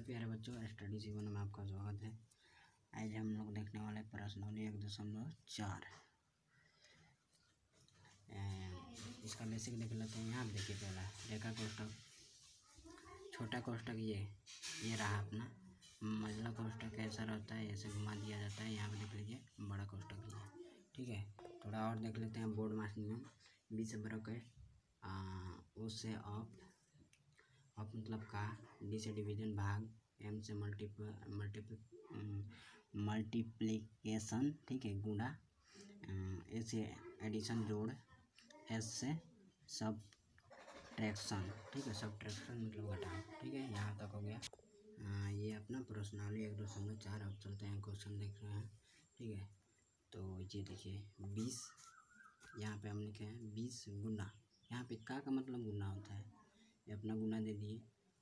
प्यारे बच्चों, स्टडी जीवन में आपका स्वागत है। आज हम लोग देखने वाले प्रश्नावली 1.4 इसका बेसिक देख लेते हैं। यहाँ देखिए, पहला रेखा कोष्टक, छोटा कोष्टक ये रहा अपना। मंझला कोष्टक कैसा रहता है, ऐसे घुमा दिया जाता है। यहाँ पे देख लीजिए बड़ा कोष्टक ये, ठीक है। थोड़ा और देख लेते हैं। बोर्ड मास नियम, बी से ब्रैकेट, ओ से ऑफ मतलब का, डी से डिवीजन भाग, एम से मल्टीप्लिकेशन, ठीक है, गुणा, ए से एडिशन जोड़, एस से सबट्रैक्शन, ठीक है, सबट्रैक्शन मतलब घटाव, ठीक है। यहाँ तक हो गया। ये अपना प्रश्नावली 1.4। अब चलते हैं क्वेश्चन देख रहे हैं, ठीक है। तो ये देखिए 20, यहाँ पे हम लिखे हैं 20 गुना। यहाँ पे का मतलब गुना होता है। ये अपना गुना दे दिए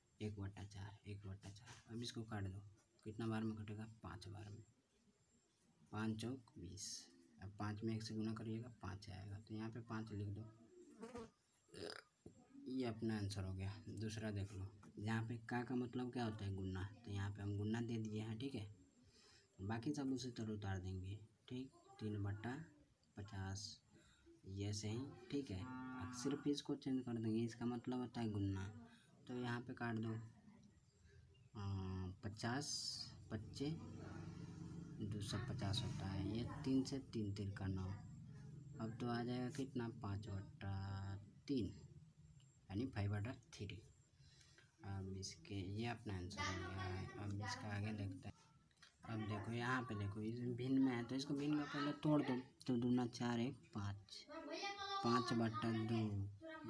1/4। अब इसको काट दो, कितना बार में कटेगा, 5 बार में। 5 चौक 20। अब 5 में 1 से गुना करिएगा 5 आएगा, तो यहाँ पे 5 लिख दो। ये अपना आंसर हो गया। दूसरा देख लो, यहाँ पे का मतलब क्या होता है, गुना। तो यहाँ पे हम गुना दे दिए हैं, ठीक है। बाकी सब उसी तरह उतार देंगे, ठीक। 3/50 ये सही, ठीक है। सिर्फ इसको चेंज कर देंगे, इसका मतलब होता है गुना। तो यहाँ पे काट दो, 50 25 250 होता है। ये 3 से 3 3 का 9। अब तो आ जाएगा कितना, 5/3 यानी 5/3। अब इसके ये अपना आंसर हो गया है। अब इसका आगे देखते हैं। अब देखो यहाँ पे देखो, इस भिन्न में है तो इसको भिन्न में पहले तोड़ दो। तो 2 × 4 = 5, 5/2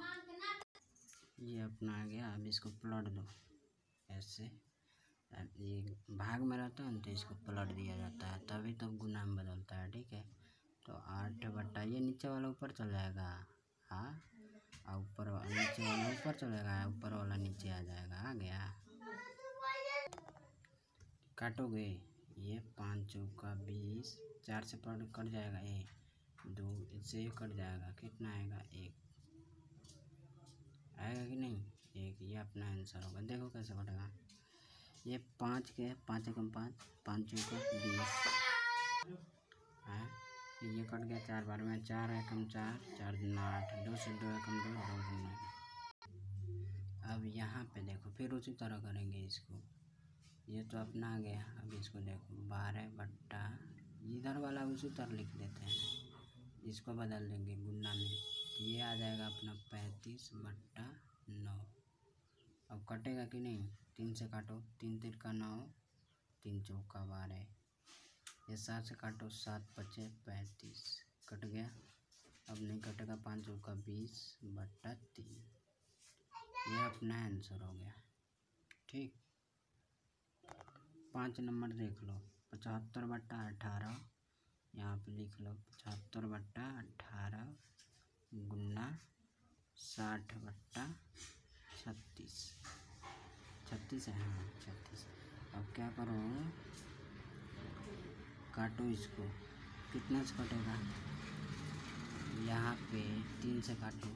ये अपना आ गया। अब इसको पलट दो ऐसे, ये भाग में रहता है तो इसको पलट दिया जाता है, तभी तब गुना में बदलता है, ठीक है। तो 8 ये नीचे वाला ऊपर चल जाएगा, हाँ, और ऊपर नीचे वाला ऊपर चलेगा, ऊपर वाला नीचे आ जाएगा। आ गया, काटोगे ये 5 चौका 20, 4 से कट जाएगा, 1 2 इससे कट जाएगा, कितना आएगा, 1 आएगा कि नहीं, 1। ये अपना आंसर होगा। देखो कैसे कटेगा। ये 5 के 5 एकम 5, 5 चौका 20 है। ये कट गया 4 बार में, 4 एकम 4, 4 दूना 8, 2 से 2 एकम 2, 2 दूना। अब यहाँ पे देखो फिर उसी तरह करेंगे इसको। ये तो अपना आ गया। अब इसको देखो 12 इधर वाला उसी तरह लिख देते हैं, इसको बदल देंगे गुना में। तो ये आ जाएगा अपना 35/9। अब कटेगा कि नहीं, 3 से काटो, 3 3 का 9, 3 चौका 12, ये 7 से काटो, 7 5 35 कट गया। अब नहीं कटेगा, 5 चौका 20/3। ये अपना आंसर हो गया, ठीक। 5 नंबर देख लो, 75/18। यहाँ पे लिख लो 75/18 गुना 60/36। 36 है, हाँ 36। अब क्या करो, काटो इसको, कितना से कटेगा, यहाँ पे 3 से काटो,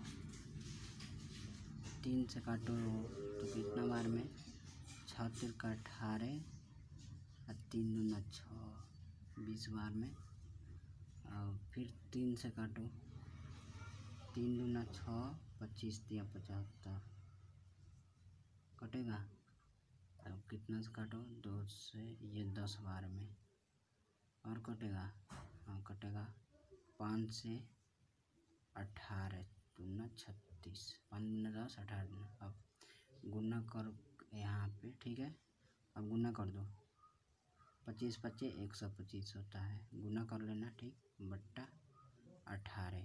3 से काटो तो कितना बार में, 6 3 का 18 और 3 दूना 6, 20 बार में। और फिर 3 से काटो, 3 दूना 6, 25 3 75 कटेगा। अब कितना से काटो, 2 से, ये 10 बार में। और कटेगा, हाँ कटेगा 5 से 18 दूना 36, 5 दूना 10, 18 दूना। अब गुना कर यहाँ पे, ठीक है। अब गुना कर दो, 25 25 125 होता है, गुना कर लेना, ठीक, बट्टा 18,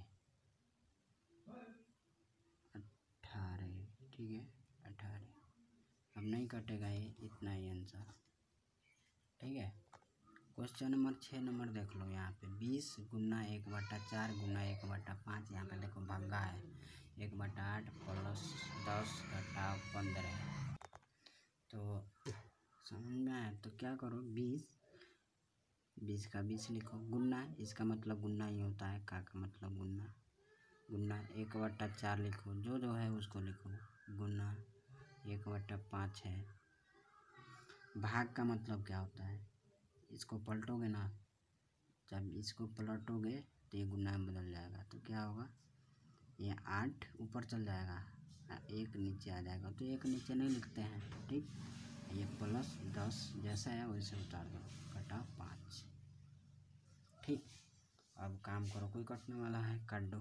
ठीक है, 18। अब नहीं कटेगा, ये इतना ही आंसर, ठीक है। क्वेश्चन नंबर 6 नंबर देख लो। यहाँ पे 20 गुना 1/4 गुना 1/5। यहाँ पे देखो भंगा है, 1/8 प्लस 10 घटाव 15। तो समझ में आया। तो क्या करो, 20 का 20 लिखो, गुना, इसका मतलब गुना ही होता है, का मतलब गुना। गुना 1/4 लिखो, जो है उसको लिखो, गुना 1/5 है। भाग का मतलब क्या होता है, इसको पलटोगे ना, जब इसको पलटोगे तो ये गुना में बदल जाएगा, तो क्या होगा, ये 8 ऊपर चल जाएगा, 1 नीचे आ जाएगा, तो 1 नीचे नहीं लिखते हैं, ठीक। ये +10 जैसा है वैसे उतार दो, कटा 5, ठीक। अब काम करो, कोई कटने वाला है, काट दो,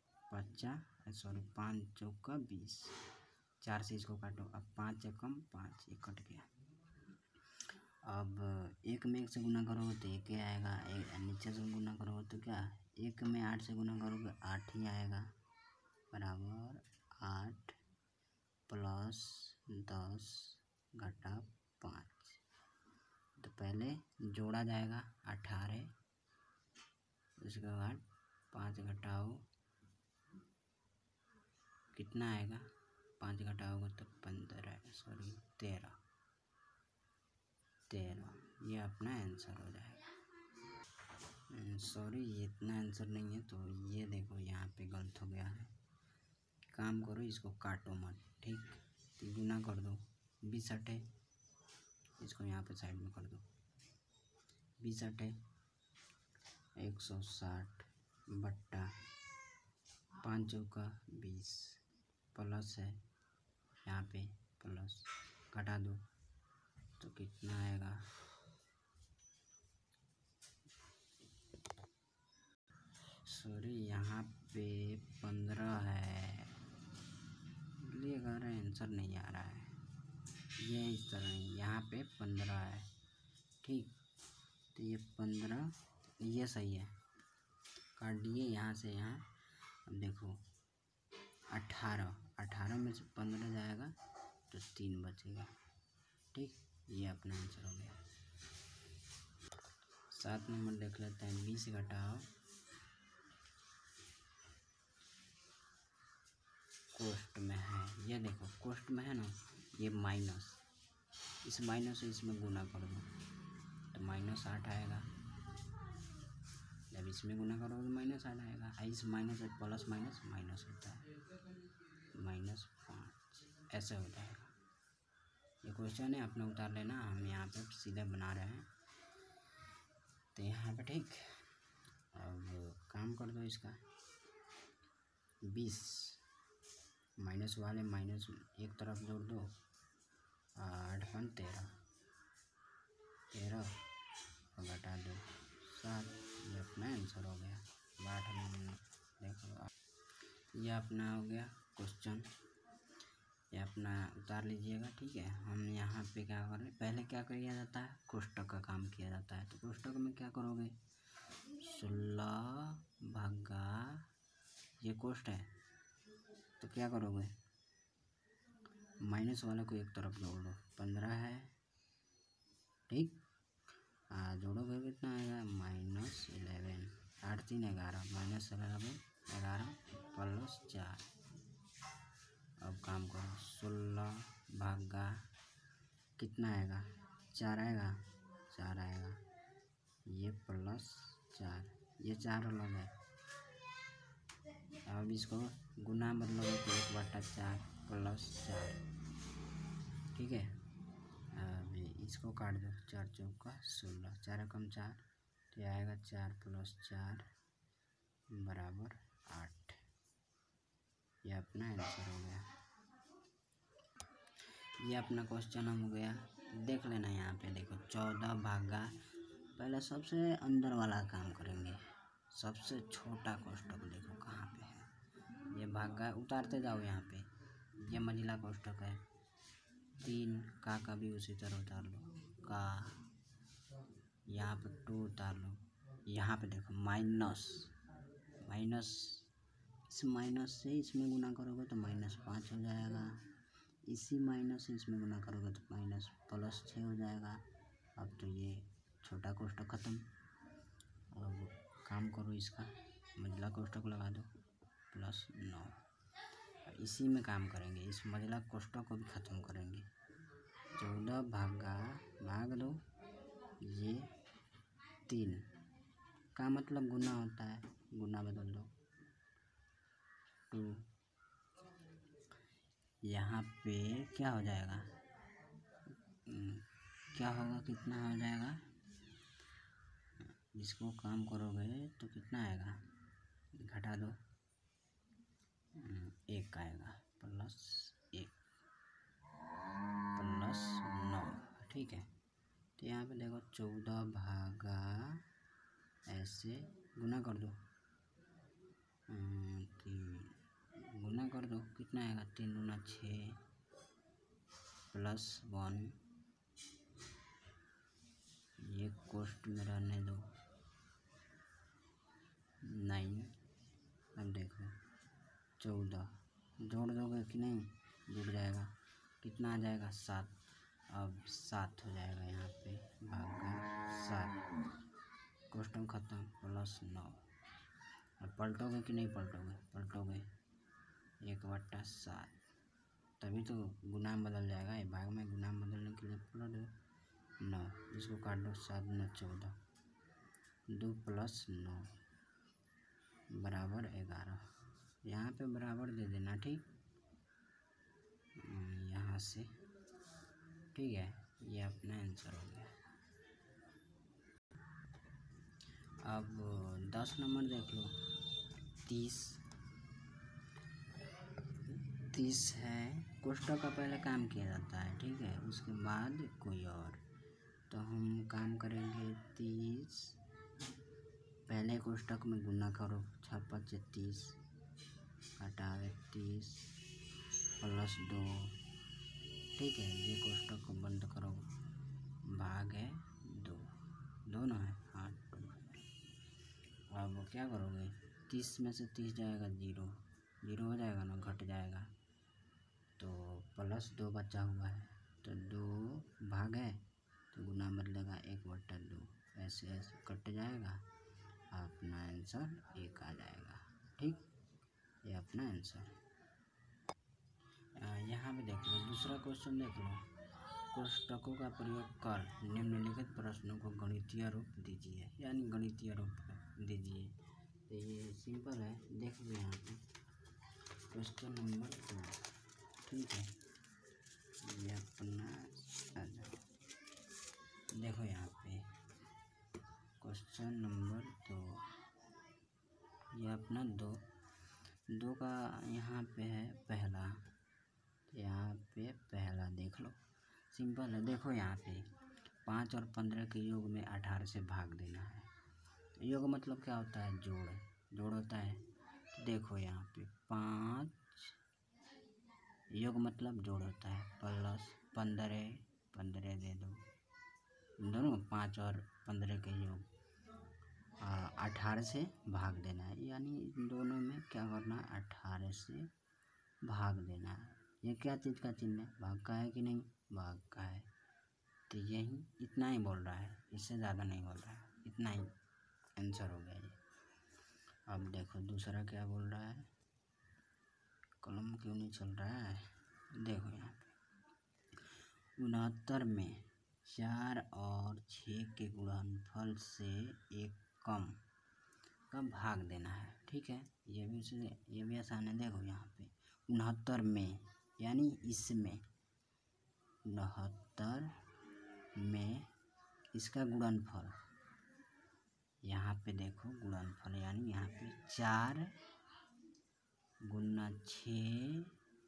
5 चौका 20, 4 से इसको काटो, अब 5 एकम 5, ये कट गया। अब 1 में 1 से गुना करोगे तो 1 ही आएगा, नीचे से गुना करोगे तो क्या, 1 में 8 से गुना करोगे 8 ही आएगा, बराबर 8 + 10 घटा 5। तो पहले जोड़ा जाएगा 18, उसके बाद 5 घटाओ, कितना आएगा, 5 घटाओगे तो 13, ये अपना आंसर हो जाएगा। सॉरी, ये इतना आंसर नहीं है, तो ये देखो यहाँ पे गलत हो गया है। काम करो, इसको काटो मत, ठीक। तो गुना कर दो, 20 8, इसको यहाँ पे साइड में कर दो, 20 8 160 बट्टा 5 चौका 20, प्लस है यहाँ पे, प्लस घटा दो तो कितना आएगा, सॉरी यहाँ पे 15 है, इसलिए कह रहे हैं आंसर नहीं आ रहा है, ये इस तरह यहाँ पे 15 है, ठीक। तो ये 15, ये सही है, काट दिए यहाँ से यहाँ। अब देखो 18 में से 15 जाएगा तो 3 बचेगा, ठीक। ये अपना आंसर हो गया। 7 नंबर देख लेते हैं, 20 घटाओ, कोष्ट में है, ये देखो कोष्ट में है ना, ये माइनस, इस माइनस से इसमें गुना कर दो तो -8 आएगा, जब इसमें गुना करोगे तो -8 आएगा, इस माइनस से प्लस माइनस माइनस होता है, -5 ऐसे हो जाएगा। ये क्वेश्चन है, अपना उतार लेना, हम यहाँ पे सीधे बना रहे हैं, तो यहाँ पे ठीक। अब काम कर दो इसका, 20 माइनस वाले माइनस एक तरफ जोड़ दो, 8 × 13 और घटा दो 7, ये अपना आंसर हो गया। 8 में देखो, ये अपना हो गया क्वेश्चन, ये अपना उतार लीजिएगा, ठीक है। हम यहाँ पे क्या करें, पहले क्या किया जाता है, कोष्टक का काम किया जाता है, तो कोष्टक में क्या करोगे, 16 भागा, ये कोष्ट है तो क्या करोगे, माइनस वाले को एक तरफ जोड़ दो, 15 है, ठीक। जोड़ोगे कितना आएगा, -11, 8 3 11, -11 11 + 4। अब काम करो, 16 भागा कितना आएगा, 4 आएगा, 4 आएगा, ये +4, ये 4 अलग है। अब इसको गुना मतलब 1/4 + 4, ठीक है। अब इसको काट दो, 4 चौका 16, 4 एकम 4, तो ये आएगा 4 + 4 बराबर 8, ये अपना आंसर हो गया। ये अपना क्वेश्चन हो गया, देख लेना यहाँ पे देखो, 14 भागा, पहले सबसे अंदर वाला काम करेंगे, सबसे छोटा कोष्टक देखो कहाँ पे है, ये भागा उतारते जाओ, यहाँ पे ये मंजिला कोष्टक है, 3 का भी उसी तरह उतार लो, का यहाँ पे 2 उतार लो, यहाँ पे देखो माइनस, इस माइनस से इसमें गुना करोगे तो -5 हो जाएगा, इसी माइनस से इसमें गुना करोगे तो +6 हो जाएगा। अब तो ये छोटा कोष्टक खत्म। अब काम करो, इसका मंजिला कोष्टक लगा दो, +9, इसी में काम करेंगे, इस मंजिला कोष्टक को भी ख़त्म करेंगे। 14 भागा भाग दो, ये 3 का मतलब गुना होता है, गुना बदल दो, 2, यहाँ पे क्या हो जाएगा, क्या होगा, कितना हो जाएगा, इसको काम करोगे तो कितना आएगा, घटा दो, 1 आएगा प्लस 1 प्लस 9, ठीक है। तो यहाँ पे देखो 14 भागा, ऐसे गुना कर दो, गुना कर दो, कितना आएगा, 3 दूना 6 प्लस 1, ये कोष्ट में रहने दो, 9। अब देखो 14 जोड़ दोगे कि नहीं, जुड़ जाएगा, कितना आ जाएगा, 7। अब 7 हो जाएगा यहाँ पे, भागा 7, कोष्टक खत्म, प्लस 9। अब पलटोगे कि नहीं पलटोगे, पलटोगे 1/7, तभी तो गुना में बदल जाएगा, ये भाग में गुना में बदलने के लिए पलट दो 9, इसको काट दो, 7 9 14, 2 प्लस 9 बराबर 11, यहाँ पे बराबर दे देना, ठीक, यहाँ से, ठीक है, ये अपना आंसर हो गया। अब 10 नंबर देख लो, 30 है, कोष्टक का पहले काम किया जाता है, ठीक है, उसके बाद कोई और, तो हम काम करेंगे 30, पहले कोष्टक में गुना करो, 6 5 30, घटावे 30 प्लस 2, ठीक है, ये कोष्टक को बंद करो, भाग है 2, दोनों है, हाँ 2। अब क्या करोगे, 30 में से 30 जाएगा 0 हो जाएगा ना, घट जाएगा, तो प्लस 2 बचा हुआ है, तो 2 भाग है तो गुना बदलेगा 1/2, ऐसे ऐसे कट जाएगा, अपना आंसर 1 आ जाएगा, ठीक, ये अपना आंसर। यहाँ पे देख लो, दूसरा क्वेश्चन देख लो, कोष्टकों का प्रयोग कर निम्नलिखित प्रश्नों को गणितीय रूप दीजिए, यानी गणितीय रूप दीजिए, तो ये सिंपल है, देख लो यहाँ पे क्वेश्चन नंबर 2, ठीक है, ये अपना देखो यहाँ पे क्वेश्चन नंबर 2, ये अपना 2 का यहाँ पे है पहला, यहाँ पे पहला देख लो, सिंपल है, देखो यहाँ पे 5 और 15 के योग में 18 से भाग देना है, योग मतलब क्या होता है, जोड़ होता है, देखो यहाँ पे 5 योग मतलब जोड़ होता है, प्लस 15 दे दो, दोनों 5 और 15 के योग 18 से भाग देना है, यानी इन दोनों में क्या करना है, 18 से भाग देना है, ये क्या चीज़ का चिन्ह है, भाग का है कि नहीं, भाग का है, तो यही इतना ही बोल रहा है, इससे ज़्यादा नहीं बोल रहा है, इतना ही आंसर हो गया ये। अब देखो दूसरा क्या बोल रहा है, कलम क्यों नहीं चल रहा है, देखो यहाँ पे 69 में 4 और 6 के गुणनफल से एक कम का भाग देना है, ठीक है, ये भी आसान है, देखो यहाँ पे 69 में, यानी इसमें 69 में इसका गुणनफल, यहाँ पे देखो गुणनफल, यानी यहाँ पे 4 गुना 6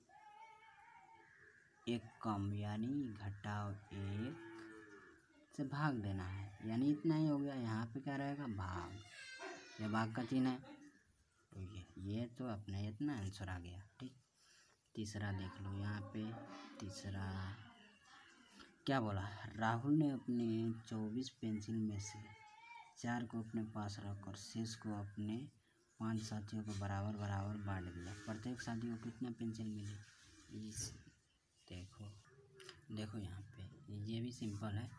एक कम, यानी घटाव 1 से भाग देना है, यानी इतना ही हो गया, यहाँ पे क्या रहेगा, भाग, ये भाग का चिन्ह है, तो ये तो अपने इतना आंसर आ गया, ठीक। तीसरा देख लो यहाँ पे, तीसरा क्या बोला, राहुल ने अपने 24 पेंसिल में से 4 को अपने पास रखकर शेष को अपने 5 साथियों को बराबर बराबर बांट दिया, प्रत्येक साथी को कितना पेंसिल मिली, इस देखो यहाँ पे ये भी सिंपल है,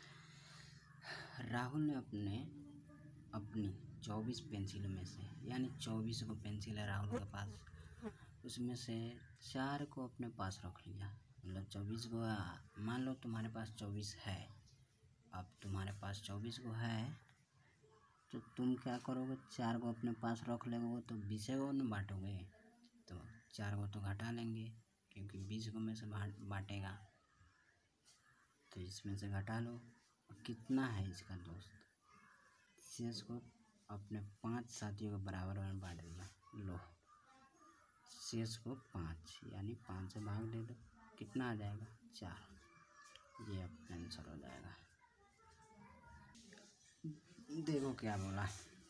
राहुल ने अपनी 24 पेंसिल में से, यानी 24 को पेंसिल है राहुल के पास, उसमें से 4 को अपने पास रख लिया, मतलब 24 को, मान लो तुम्हारे पास 24 है, अब तुम्हारे पास 24 को है, तो तुम क्या करोगे, 4 को अपने पास रख लोगे तो 20 को न बांटोगे, तो 4 को तो घटा लेंगे, क्योंकि 20 को में से बांटेगा, तो इसमें से घटा लो। कितना है इसका दोस्त, शेष को अपने 5 साथियों के बराबर में बांट दिया। लो शेष को 5 यानी 5 से भाग दे दो, कितना आ जाएगा 4। ये अपना आंसर हो जाएगा। देखो क्या बोला,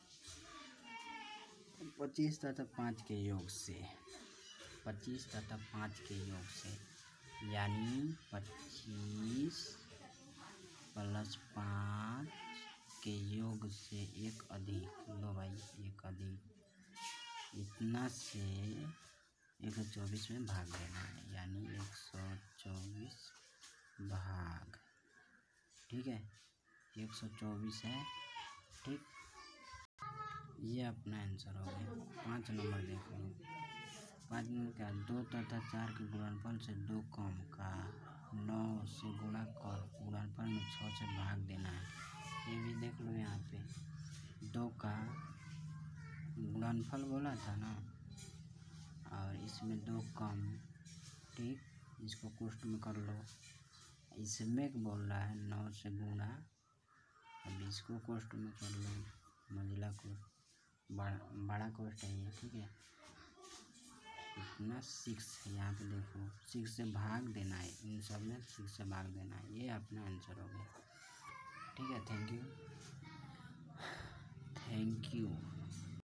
25 तथा 5 के योग से, 25 तथा 5 के योग से यानी 25 + 5 के योग से एक अधिक। लो भाई एक अधिक, इतना से 124 में भाग देना है, यानी 124 भाग, ठीक है 124 है, ठीक। ये अपना आंसर हो गया। 5 नंबर देखो, 5 नंबर क्या, 2 तथा 4 के गुणनफल से 2 कम का 9 से गुणा कर गुणनफल में 6 से भाग देना है। ये भी देख लो यहाँ पे 2 का गुणनफल बोला था ना, और इसमें 2 कम, ठीक। इसको कोष्ठ में कर लो, इसमें बोल रहा है 9 से गुणा, अब इसको कोष्ठ में कर लो, मंजिला कोष्ठ बड़ा कोष्ठ है ये, ठीक है। इतना 6 यहाँ पे देखो 6 से भाग देना है, इन सब में 6 से भाग देना है। ये अपना आंसर हो गया, ठीक है। Thank you.